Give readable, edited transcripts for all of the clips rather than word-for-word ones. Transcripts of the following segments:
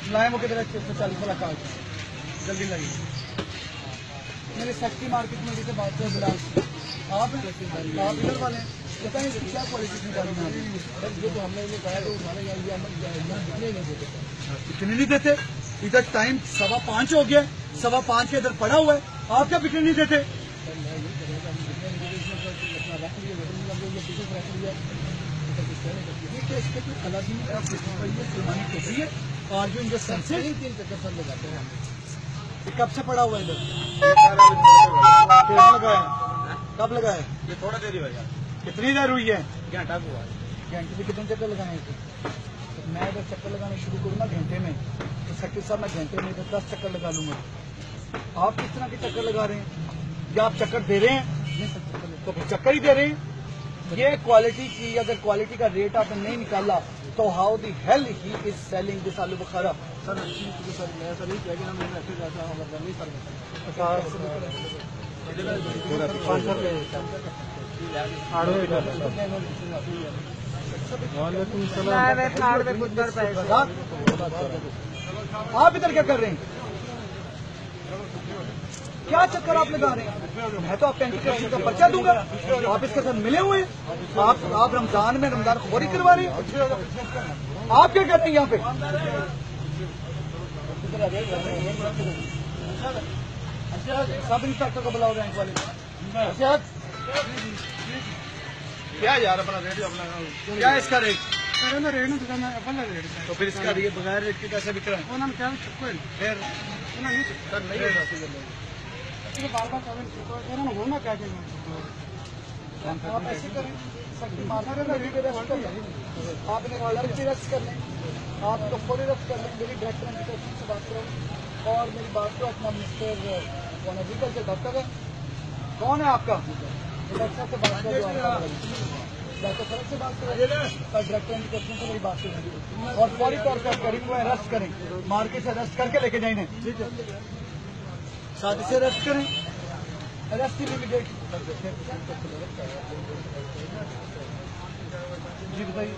لائیں وہ کدھر 640 والا کارڈ جلدی لگی میرے سیکٹری مارکیٹ میں سے بات کریں بلال سے آپ ادھر والے ہیں بتائیں اس کی کیا کوالٹی کی گاڑی میں جو تو ہم نے کہا کہ اتنے نہیں دیتے ادھر ٹائم 5:15 ہو گیا 5:15 کے ادھر پڑا ہوا ہے آپ کیا بکنے نہیں دیتے اور جو ان کے سر سے 3 چکر سر لگاتے ہیں کب سے پڑا ہوا ادھر لگایا کب لگایا یہ تھوڑا دیر ہی ہو گیا کتنی دیر ہوئی ہے گھنٹہ ہوا گھنٹے سے کتنے چکر لگانے تھے میں اگر چکر لگانا شروع کروں گا گھنٹے میں تو سیکٹری صاحب میں گھنٹے میں 10 چکر لگا لوں گا آپ کس طرح کے چکر لگا رہے ہیں کیا آپ چکر دے رہے ہیں تو چکر ہی دے رہے ہیں یہ کوالٹی کی اگر کوالٹی کا ریٹ آپ نے نہیں نکالا تو how the hell he is selling this aloo bukhara سر آپ ادھر کیا کر رہے ہیں کیا چکر آپ لگا رہے ہیں میں تو آپ اینٹی کرپشن کا پرچہ دوں گا آپ اس کے ساتھ ملے ہوئے ہیں آپ رمضان میں رمضان خوری کروا رہے ہیں آپ کیا کرتے ہیں یہاں پہ سب انسپیکٹر کو بلاؤ رینک والے کیا یار اپنا ریٹ کیا اس کا ریٹ تو پھر اس کا بغیر ریٹ کے کیسے بک رہا ہے آپ ایسے کریں آپ نے کلر بھی رقص کر لیں آپ کو فوری رقص کر لیں میری ڈائریکٹر سے بات کرو اور میری بات کو اپنا مسٹر ایگریکلچر ڈاکٹر ہے کون ہے آپ کا ڈاکٹر سے بات کرو ڈاکٹر فرق سے بات کریں ڈائریکٹر ایجوکیشن سے میری بات کریں اور فوری طور پہ غریب کو ارسٹ کریں مارکیٹ سے ارسٹ کر کے لے کے جائیں شادی سے ارسٹ کریں ارسٹ امیڈیٹ جی بتائیے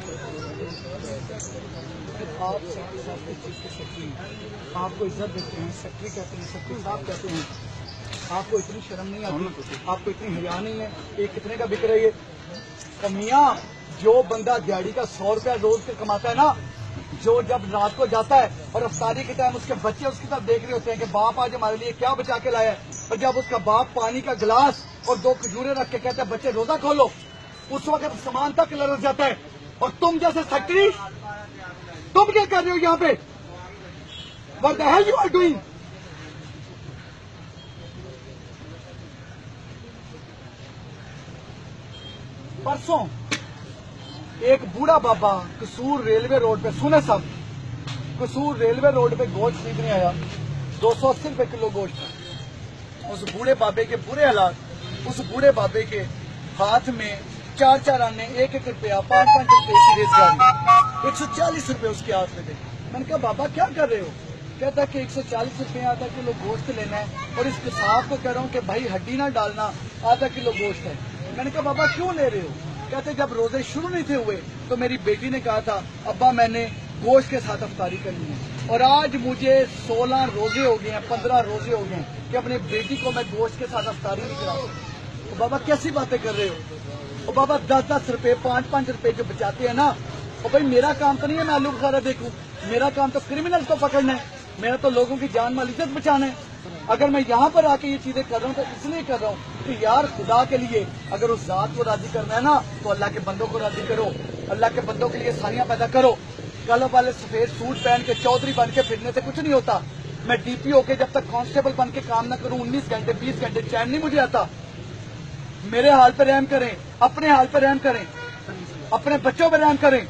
آپ سیکٹری صاحب کی چیز کے سیکٹری آپ کو عزت دیتے ہیں سیکٹری کہتے ہیں سیکٹری صاحب کہتے ہیں آپ کو اتنی شرم نہیں آتی آپ کو اتنی حیا نہیں ہے یہ کتنے کا بک رہی ہے میاں جو بندہ دیہڑی کا 100 روپیہ روز کے کماتا ہے نا جو جب رات کو جاتا ہے اور افطاری کے ٹائم اس کے بچے اس کی طرف دیکھ رہے ہوتے ہیں کہ باپ آج ہمارے لیے کیا بچا کے لایا ہے اور جب اس کا باپ پانی کا گلاس اور 2 کھجورے رکھ کے کہتا ہے بچے روزہ کھولو اس وقت سامان تک لرز جاتا ہے اور تم جیسے سیکٹری تم کیا کر رہے ہو یہاں پہ what the hell you are doing پرسوں ایک بوڑھا بابا قصور ریلوے روڈ پہ سنے سب قصور ریلوے روڈ پہ گوشت خریدنے آیا 280 روپے کلو گوشت اس بوڑھے بابے کے برے حالات اس بوڑھے بابے کے ہاتھ میں 4 آنے 1 روپیہ 5 روپے کی ریس گاڑی 140 روپے اس کے ہاتھ میں تھے میں نے کہا بابا کیا کر رہے ہو کہتا کہ 140 روپے آدھا کلو گوشت لینا ہے اور اس کے صاحب کو کہہ رہا ہوں کہ بھائی ہڈی نہ ڈالنا آدھا کلو گوشت ہے میں نے کہا بابا کیوں لے رہے ہو کہتے جب روزے شروع نہیں تھے ہوئے تو میری بیٹی نے کہا تھا ابا میں نے گوشت کے ساتھ افطاری کرنی ہے اور آج مجھے 16 روزے ہو گئے ہیں 15 روزے ہو گئے ہیں کہ اپنی بیٹی کو میں گوشت کے ساتھ افطاری نہیں کرا سکتا تو بابا کیسی باتیں کر رہے ہو اور بابا 10 روپے 5 روپے جو بچاتے ہیں نا اور بھائی میرا کام تو نہیں ہے میں آلو بخارا دیکھوں میرا کام تو کرمنل کو پکڑنا ہے میرا تو لوگوں کی جان مال عزت بچانا ہے اگر میں یہاں پر آ کے یہ چیزیں کر رہا ہوں تو اس لیے کر رہا ہوں کہ یار خدا کے لیے اگر اس ذات کو راضی کرنا ہے نا تو اللہ کے بندوں کو راضی کرو اللہ کے بندوں کے لیے ساریاں پیدا کرو کلب والے سفید سوٹ پہن کے چودھری بن کے پھرنے سے کچھ نہیں ہوتا میں ڈی پی ہو کے جب تک کانسٹیبل بن کے کام نہ کروں 19 گھنٹے 20 گھنٹے چین نہیں مجھے آتا میرے حال پہ رحم کریں اپنے حال پہ رحم کریں اپنے بچوں پہ رحم کریں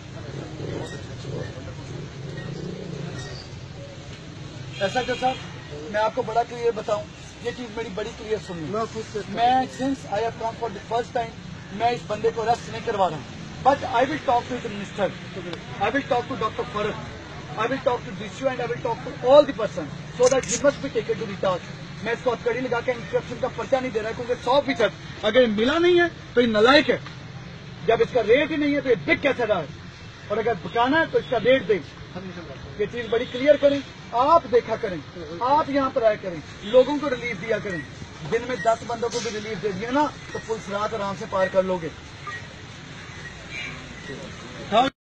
ایسا کہ صاحب میں آپ کو بڑا کلیئر بتاؤں یہ چیز میری بڑی کلیئر سن لوں میں since I have come for the first time میں اس بندے کو ارسٹ نہیں کروا رہا ہوں but I will talk to the minister I will talk to doctor Farooq I will talk to D C and I will talk to all the person so that he must be taken to the task میں اس کو ہتھکڑی لگا کے instruction کا پرچہ نہیں دے رہا کیونکہ 100% اگر یہ ملا نہیں ہے تو یہ نالائق ہے جب اس کا ریٹ ہی نہیں ہے تو یہ بک کیسے رہا ہے اور اگر بکانا ہے تو اس کا ریٹ دیں یہ چیز بڑی کلیئر کریں, آپ دیکھا کریں, آپ یہاں پر آیا کریں, لوگوں کو ریلیف دیا کریں. دن میں 10 بندوں کو بھی ریلیف دے دیا نا تو پولیس رات آرام سے پار کر لو گے.